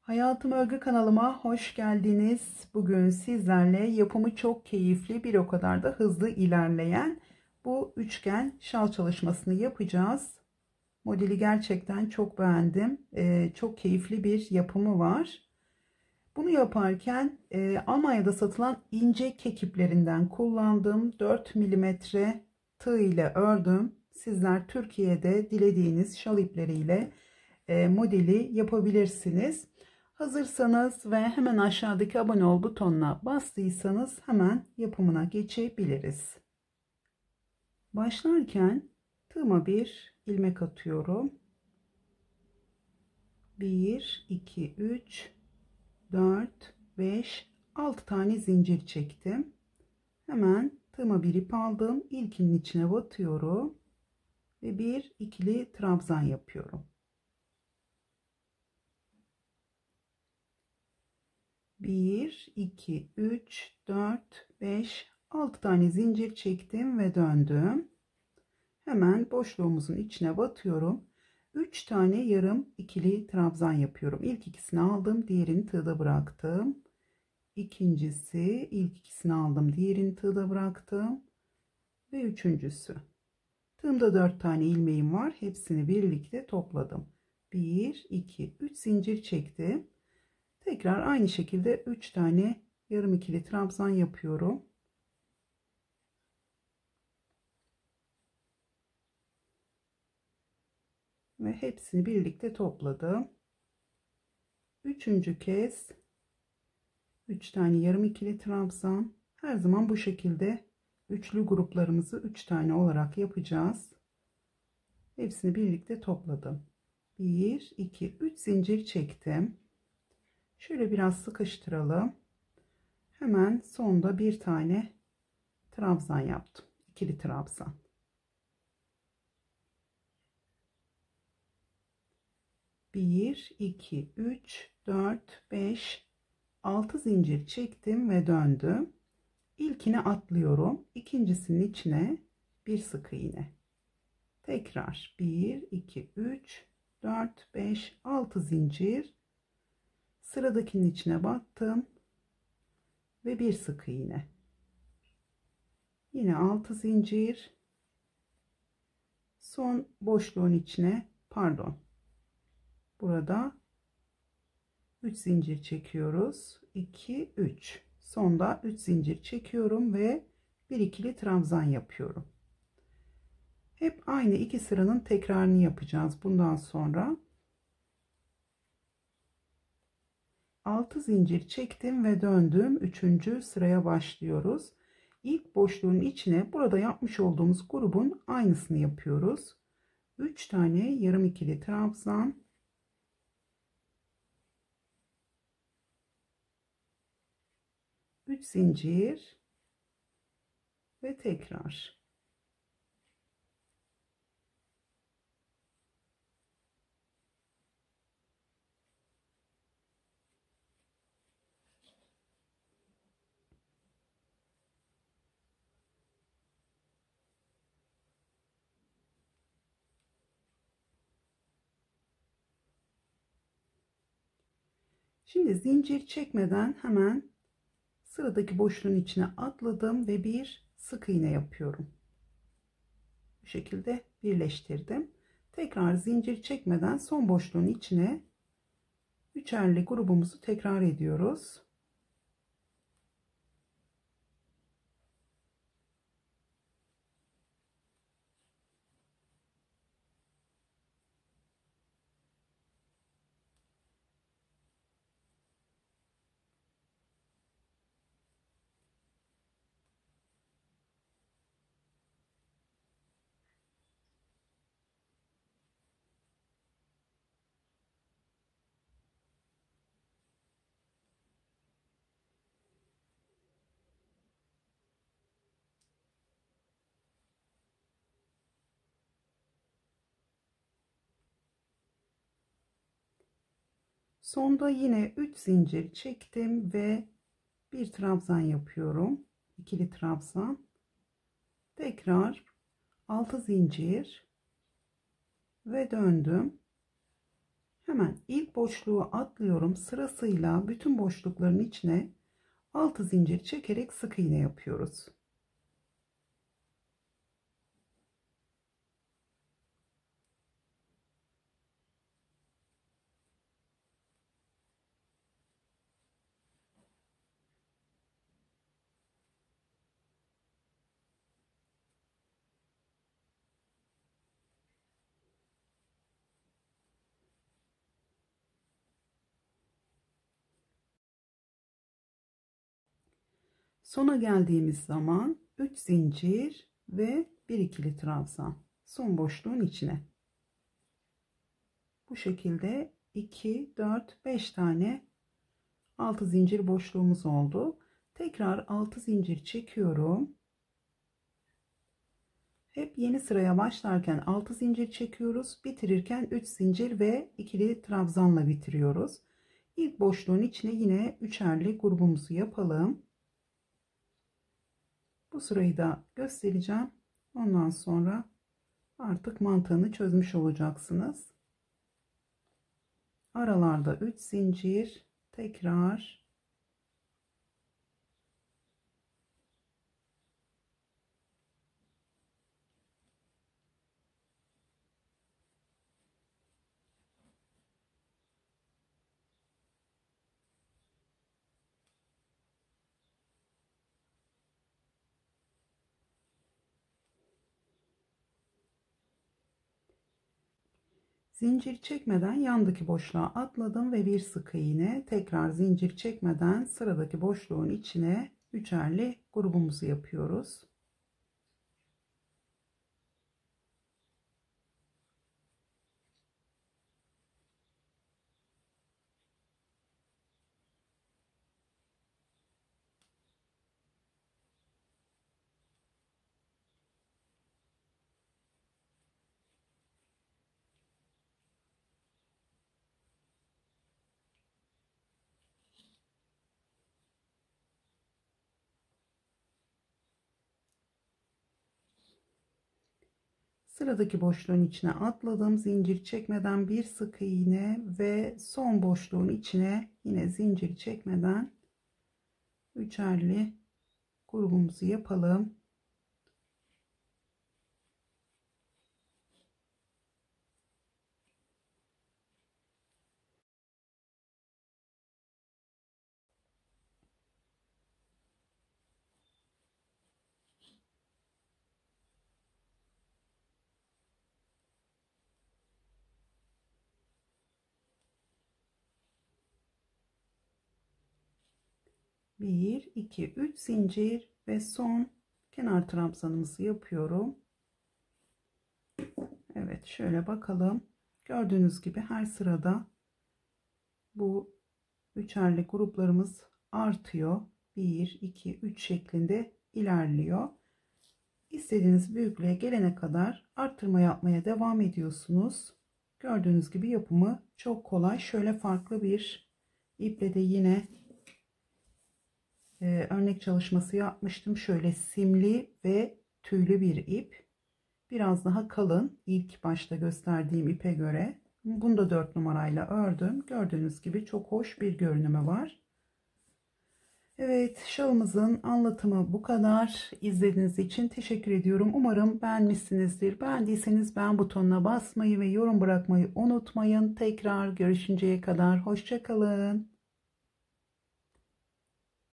Hayatım Örgü kanalıma hoş geldiniz. Bugün sizlerle yapımı çok keyifli, bir o kadar da hızlı ilerleyen bu üçgen şal çalışmasını yapacağız. Modeli gerçekten çok beğendim. Çok keyifli bir yapımı var. Bunu yaparken Almanya'da satılan ince kek iplerinden kullandım. 4 milimetre tığ ile ördüm. Sizler Türkiye'de dilediğiniz şal ipleriyle modeli yapabilirsiniz. Hazırsanız ve hemen aşağıdaki abone ol butonuna bastıysanız hemen yapımına geçebiliriz. Başlarken tığıma bir ilmek atıyorum. 1, 2, 3, 4, 5, 6 tane zincir çektim. Hemen tığıma bir ip aldım. İlkinin içine batıyorum ve bir ikili trabzan yapıyorum. 1, 2, 3, 4, 5, 6 tane zincir çektim ve döndüm. Hemen boşluğumuzun içine batıyorum. 3 tane yarım ikili trabzan yapıyorum. İlk ikisini aldım, diğerini tığda bıraktım. İkincisi, ilk ikisini aldım, diğerini tığda bıraktım. Ve üçüncüsü. Tığımda 4 tane ilmeğim var. Hepsini birlikte topladım. 1, 2, 3 zincir çektim. Tekrar aynı şekilde 3 tane yarım ikili trabzan yapıyorum. Ve hepsini birlikte topladım. Üçüncü kez 3 tane yarım ikili trabzan. Her zaman bu şekilde üçlü gruplarımızı 3 tane olarak yapacağız. Hepsini birlikte topladım. 1, 2, 3 zincir çektim. Şöyle biraz sıkıştıralım. Hemen sonda bir tane trabzan yaptım. İkili trabzan. 1, 2, 3, 4, 5, 6 zincir çektim ve döndüm. İlkini atlıyorum. İkincisinin içine bir sık iğne. Tekrar 1, 2, 3, 4, 5, 6 zincir. Sıradakinin içine battım ve bir sık iğne. Yine 6 zincir. Son boşluğun içine, pardon. Burada 3 zincir çekiyoruz. 2, 3. Sonda 3 zincir çekiyorum ve bir ikili trabzan yapıyorum. Hep aynı iki sıranın tekrarını yapacağız bundan sonra. 6 zincir çektim ve döndüm. 3. sıraya başlıyoruz. İlk boşluğun içine burada yapmış olduğumuz grubun aynısını yapıyoruz. 3 tane yarım ikili trabzan. 3 zincir ve tekrar. Şimdi zincir çekmeden hemen sıradaki boşluğun içine atladım ve bir sık iğne yapıyorum. Bu şekilde birleştirdim. Tekrar zincir çekmeden son boşluğun içine üçerli grubumuzu tekrar ediyoruz. Sonda yine 3 zincir çektim ve bir trabzan yapıyorum. İkili trabzan. Tekrar 6 zincir ve döndüm. Hemen ilk boşluğu atlıyorum. Sırasıyla bütün boşlukların içine 6 zincir çekerek sık iğne yapıyoruz. Sona geldiğimiz zaman 3 zincir ve 1 ikili trabzan son boşluğun içine. Bu şekilde 2, 4, 5 tane 6 zincir boşluğumuz oldu. Tekrar 6 zincir çekiyorum. Hep yeni sıraya başlarken 6 zincir çekiyoruz. Bitirirken 3 zincir ve ikili trabzanla bitiriyoruz. İlk boşluğun içine yine üçerli grubumuzu yapalım. Bu sırayı da göstereceğim. Ondan sonra artık mantığını çözmüş olacaksınız. Aralarda 3 zincir, tekrar 'zincir çekmeden yandaki boşluğa atladım ve bir sık iğne, tekrar zincir çekmeden sıradaki boşluğun içine üçerli grubumuzu yapıyoruz. Sıradaki boşluğun içine atladım. Zincir çekmeden bir sık iğne ve son boşluğun içine yine zincir çekmeden üçerli grubumuzu yapalım. Bir, iki, üç zincir ve son kenar trabzanımızı yapıyorum. Evet, şöyle bakalım. Gördüğünüz gibi her sırada bu üçerli gruplarımız artıyor. 1, 2, 3 şeklinde ilerliyor. İstediğiniz büyüklüğe gelene kadar arttırma yapmaya devam ediyorsunuz. Gördüğünüz gibi yapımı çok kolay. Şöyle farklı bir iple de yine örnek çalışması yapmıştım. Şöyle simli ve tüylü bir ip. Biraz daha kalın ilk başta gösterdiğim ipe göre. Bunu da 4 numarayla ördüm. Gördüğünüz gibi çok hoş bir görünümü var. Evet, şalımızın anlatımı bu kadar. İzlediğiniz için teşekkür ediyorum. Umarım beğenmişsinizdir. Beğendiyseniz beğen butonuna basmayı ve yorum bırakmayı unutmayın. Tekrar görüşünceye kadar hoşça kalın.